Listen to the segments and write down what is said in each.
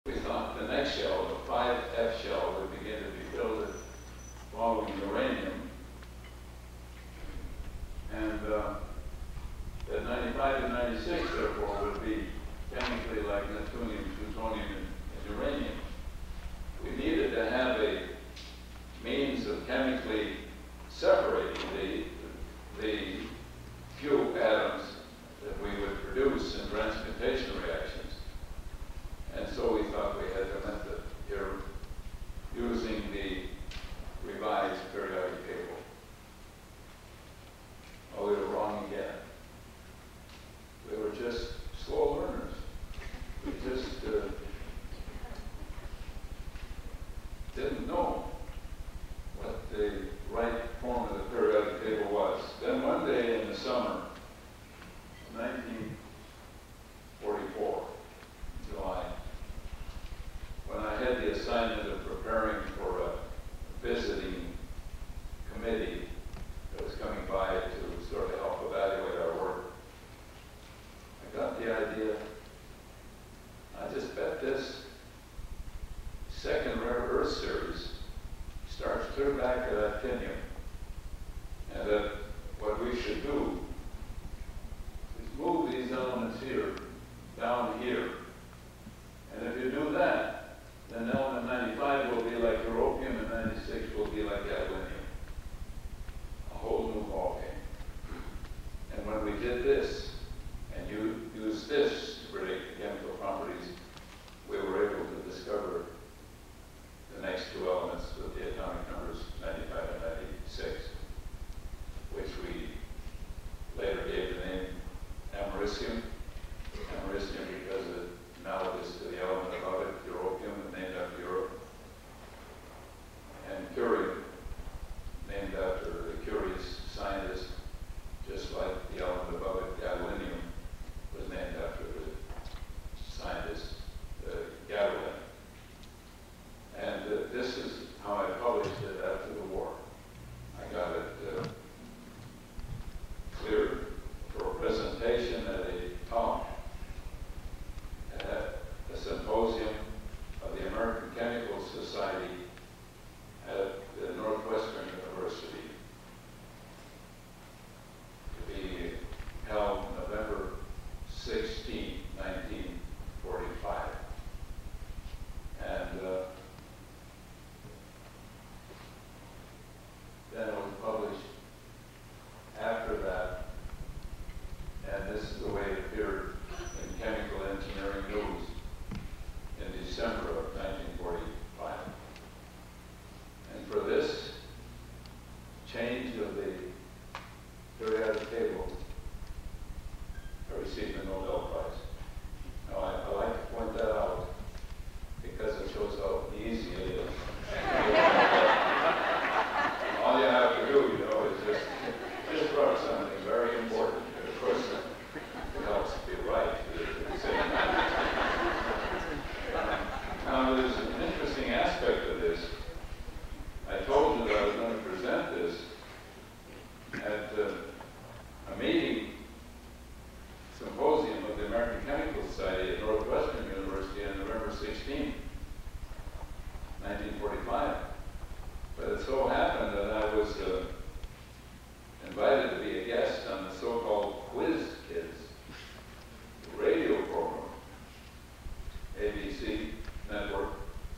We thought the next shell, the 5F shell, would begin to be filled following uranium. And that 95 and 96, therefore, would be chemically like neptunium, plutonium, and uranium. We needed to have a means of chemically separating the few atoms that we would produce in transmutation reactions. And so we thought we had the method here using the revised periodic table. Oh, we were wrong again. We were just slow learners. We just didn't know what the right form of the periodic table was. Then one day in the summer of 1944, July, when I had the assignment of preparing for a visiting committee that was coming by to sort of help evaluate our work, I got the idea, I just bet this second rare earth series starts clear back at actinium, and that what we should do is move these elements here, down here, and if you do that, then element 95 will be like europium and 96 will be like gadolinium. A whole new ballgame. And when we did this, and you used this to predict the chemical properties, we were able to discover the next two elements with the atomic numbers 95 and 96, which we later gave the name americium. Americium because it analogous to the element above it, europium, named after Europe, and curium, named after the curious scientist, just like the element above it, gadolinium, was named after the scientist, Gadolin. And this is how I published it after the war. I got it cleared for a presentation at a talk at a symposium of the American Chemical Society at the Northwestern University, to be held November 16, 1945. And then it was published after that, and this is the way it appeared in Chemical Engineering News in December of 1945. And for this change of the periodic table, I received the Nobel Prize. Now, I like to point that out because it shows how easy it is. All you have to do, you know, is just write something very important. And of course, it helps to be right at the same time. Now, there's an interesting aspect of this. I told you that I was going to present this at a meeting, symposium of the American Chemical Society at Northwestern University on November 16, 1945. But it so happened that I was invited to be a guest on the so-called Quiz Kids radio program, ABC network,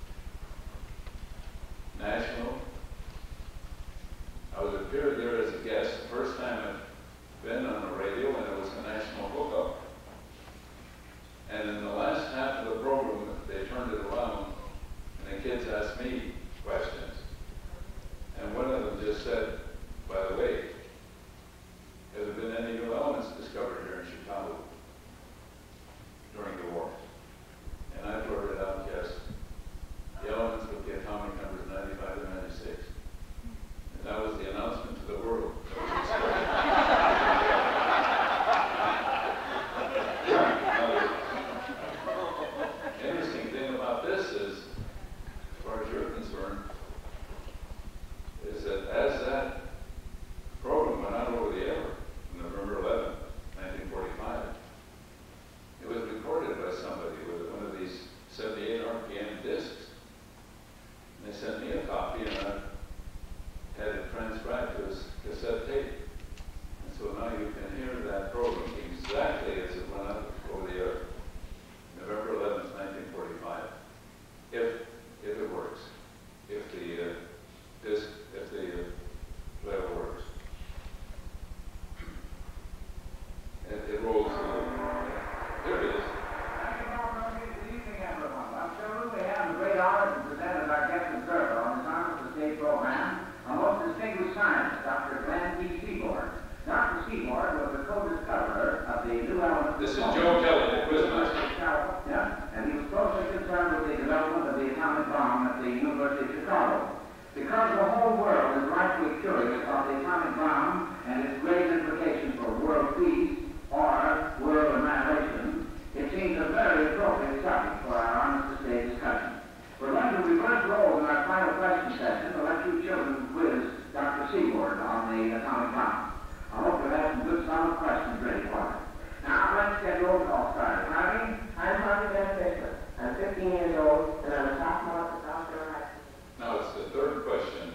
national. I was appeared there as a guest, the first time I've been on the radio, and it was a national hookup. And in the last half of the program, they turned it around RPM discs. And they sent me a copy, and I had it transcribed to a cassette tape. And so now you can hear that program exactly as it went out over the air, November 11th, 1945, if it works, if the player works. It rolls. Here it is. Good evening, everyone. I'm sure we have the great honor to present as our guest observer on this Honor of the State program a most distinguished scientist, Dr. Glenn T. Seaborg. Dr. Seaborg was the co-discoverer of the new element. This is Joe Kelly, the quizmaster. Yeah, and he was closely concerned with the development of the atomic bomb at the University of Chicago. Because the whole world is rightfully curious about the atomic bomb and its great implications for world peace or world annihilation, it seems a very appropriate subject for our Honor of the State discussion. We're going to reverse roles in our final question session to let you children quiz Dr. Seaborg on the atomic bomb. I hope you have some good solid questions ready for you. Now let's get roll call started. Harvey? I'm Harvey Beneficial. I'm 15 years old, and I'm a sophomore at the South Carolina. Now it's the third question.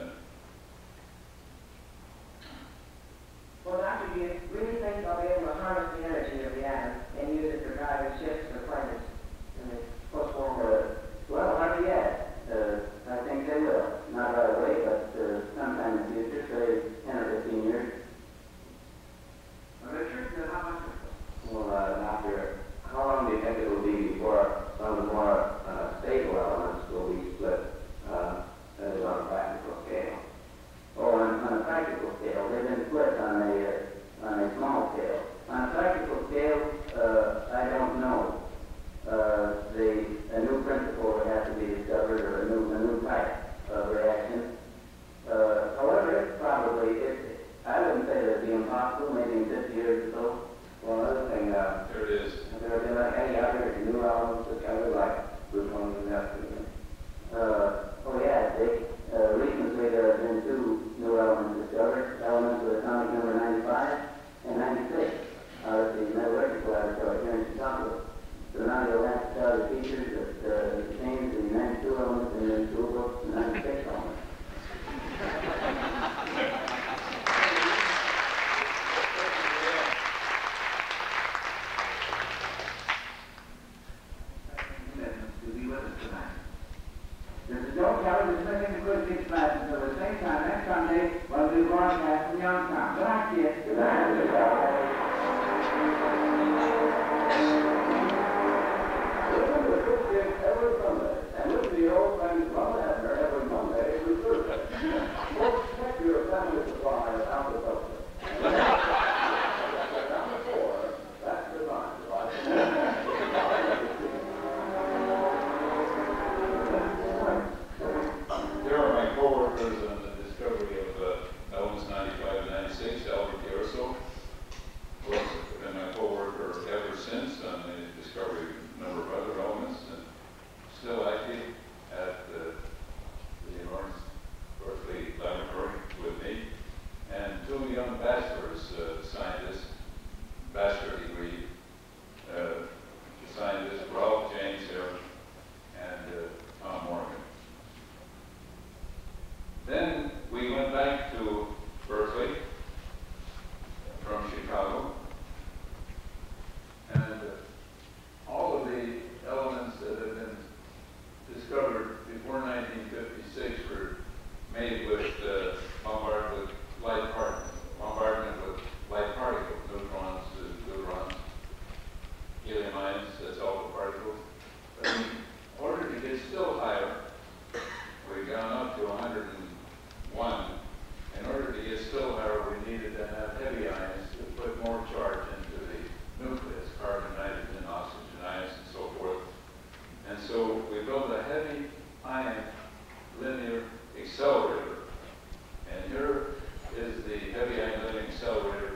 Well, Doctor, do you really think I'll be able to harness the energy of the atom and use it for driving ships or planes in the post-war world? Well, hardly yet. I think they will. Not right away, but sometime in the future, say 10 or 15 years. Richard, how much? Well, Doctor, how long do you think it will be before some of the more stable elements will be split on a practical scale? Oh, on a practical scale, they've been split on a small scale. On a practical scale, I don't know. A new principle would have to be discovered, or a new type of reaction. However, I wouldn't say that it'd be impossible, maybe in 50 years or so. Well, another thing, Here it is. there have been like any other new elements discovered, like plutonium and neptune. Oh yeah, Dick. Recently there have been two new elements discovered, elements with atomic number 95 and 96 out of the metallurgical laboratory here in Chicago. So now you'll have to tell the teachers that contains the 92 elements in the school books and 96 elements. This is Joe Kelly dismissing the quiz kids class until the same time next Sunday when we broadcast from Youngstown. Good night, kids. Good night. Listen to the quiz kids every Sunday, and listen to your old friend Ron Abner every Monday through Thursday. Folks, check your family supply of alka-seltzer. Down to 4, that's the line. Here are my co-workers on the discovery of elements 95 and 96, Albert Garso, who has been my co-worker ever since on the discovery of a number of other elements, and still active at the Lawrence Berkeley Laboratory with me, and two young bachelor's scientists, bachelor degree scientists, Ralph James here and Tom Morgan. Then we went back to Berkeley from Chicago, and all of the elements that had been discovered before 1956 were made with bombardment with light particles, neutrons, gluons, helium ions, that's alpha particles. But in order to get still higher, we've gone up to 101. In order to get still higher, we needed to have heavy ions to put more charge into the nucleus, carbon, nitrogen, oxygen ions, and so forth. And so we built a heavy ion linear accelerator. And here is the heavy ion linear accelerator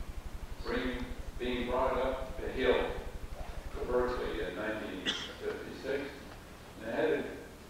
being brought up the hill to Berkeley in 1956. And it had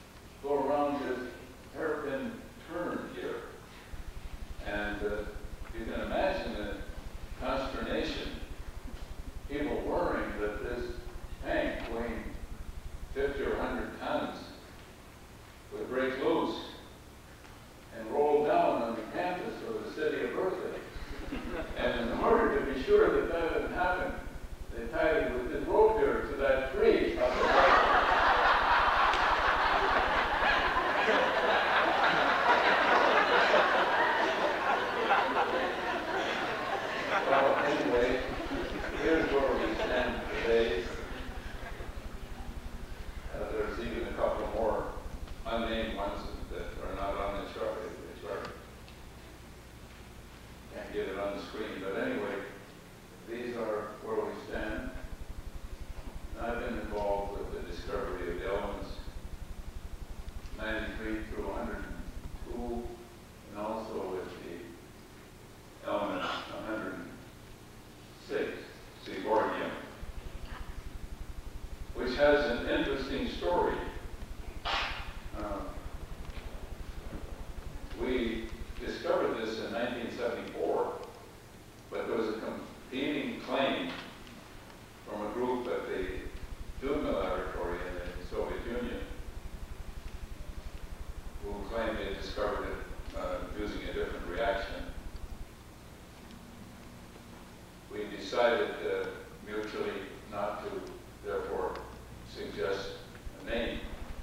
screen, but anyway, these are where we stand. And I've been involved with the discovery of the elements 93 through 102, and also with the element 106, Seaborgium, which has an interesting story. We discovered this in 1974, but there was a competing claim from a group at the Duma Laboratory in the Soviet Union who claimed they discovered it using a different reaction. We decided mutually not to, therefore, suggest a name.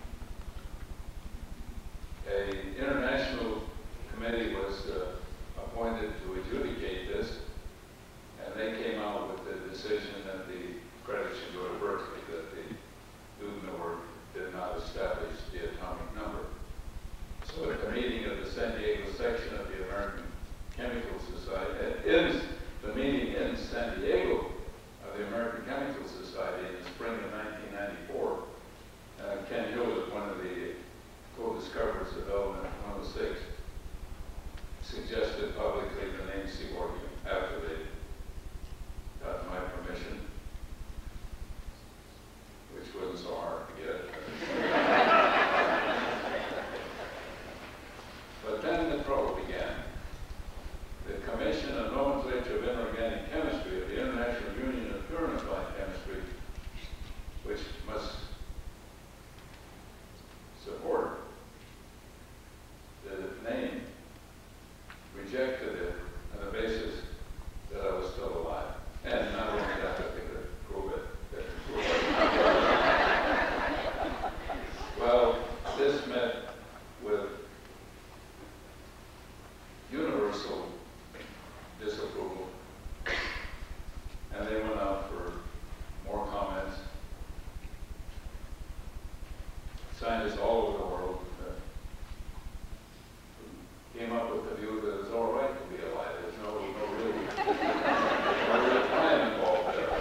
An international committee was appointed to adjudicate this, and they came out with the decision that the credit should go to Berkeley, that the Dubna work did not establish the atomic number. So at the meeting of the San Diego section of the American Chemical Society, the meeting in San Diego of the American Chemical Society in the spring of 1994, Ken Hill was one of the co-discoverers of element 106, suggested publicly the name Seaborgium after they got my permission, which wasn't so hard to get. But then the trouble began. The Commission on Nomenclature of Inorganic Chemistry of the International Union of Pure and Applied Chemistry, which must support the name, rejected it on the basis that I was still alive. And not only that, but they could prove it. They could prove it. Well, this met with universal disapproval, and they went out for more comments. Scientists all over the world came up with the view that it's all right to be alive. There's no real plan involved there.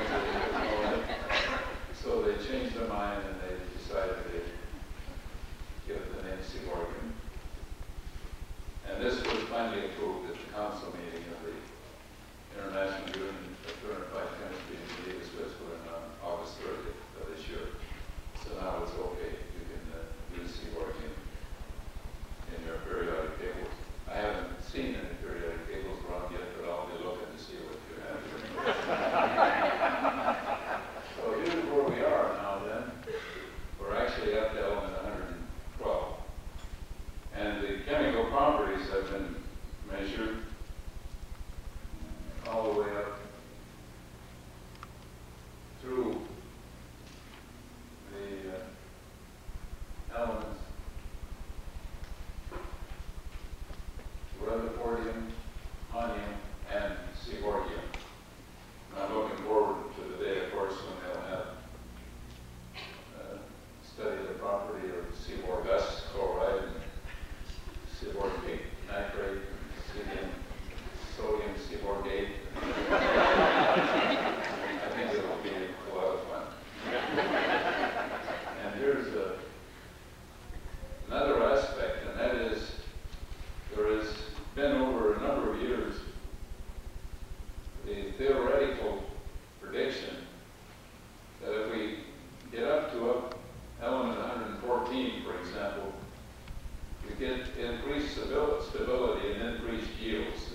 So they changed their mind and they decided to give it the name Seaborgium. And this was finally approved at the council meeting of the International Union of Pure and Applied Chemistry in Geneva, Switzerland on August 30th of this year. So now it's okay. You can use Seaborgium in your periodic tables. I haven't seen any periodic tables around yet, but I'll be looking to see what you have. So here's where we are now then. We're actually up to element 112. And the chemical properties have been measured all the way up through the elements Rutherfordium, Honium, and Seaborgium. And I'm looking forward to the day, of course, when they'll have studied the property of Seaborgus chloride and Seaborgic nitrate, and sodium Seaborgate. I think it'll be a lot of fun. And here's another aspect, and that is there has been over a number of years the theoretical prediction that if we get up to element 114, for example, we get increased stability and increased yields.